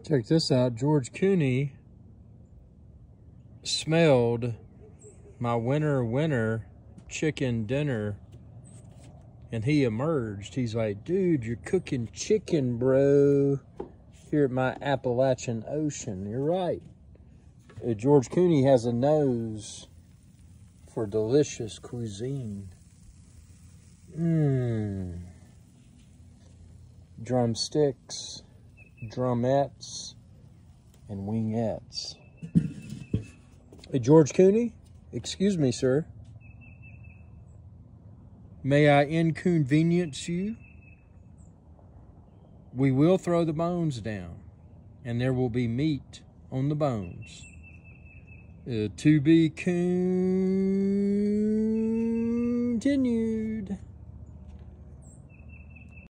Check this out. George Cooney smelled my winter chicken dinner and he emerged. He's like, dude, you're cooking chicken, bro, here at my Appalachian Ocean. You're right. George Cooney has a nose for delicious cuisine. Drumsticks, drumettes, and wingettes. Hey, George Cooney, excuse me, sir. May I inconvenience you? We will throw the bones down, and there will be meat on the bones. To be continued.